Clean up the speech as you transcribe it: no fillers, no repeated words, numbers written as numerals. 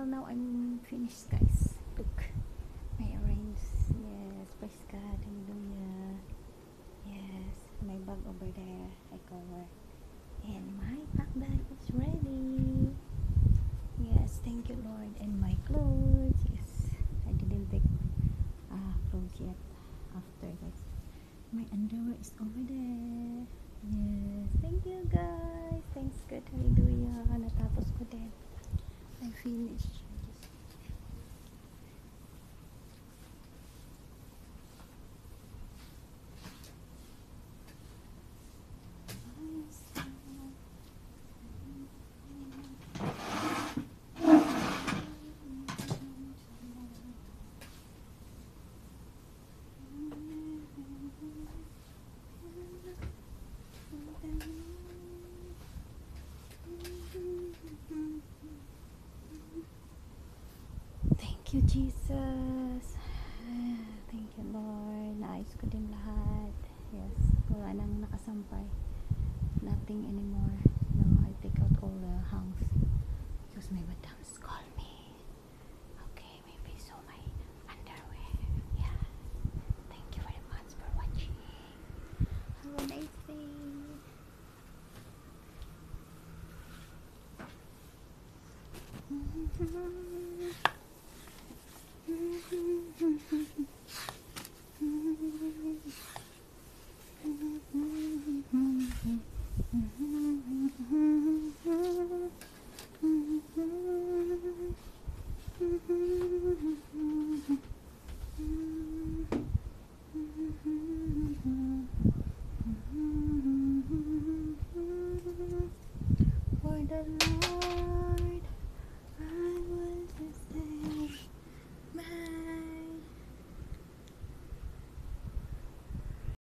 now I'm finished, guys. Look, my arrange. Yes, praise God, hallelujah. Yes, my bag over there, I cover. And my pack bag is ready. Yes, thank you, Lord. And my clothes. Yes, I didn't take clothes yet. After, guys, my underwear is over there. Yes, thank you, guys. Thanks God, hallelujah. Natapos ko din. I finished. Thank you, Jesus. Thank you, Lord. Naayos ko din lahat. Yes, wala nang nakasampay. Nothing anymore. No, I take out all the hangs because my madams call me. Okay, maybe so my underwear. Yeah. Thank you very much for watching. Have a nice day.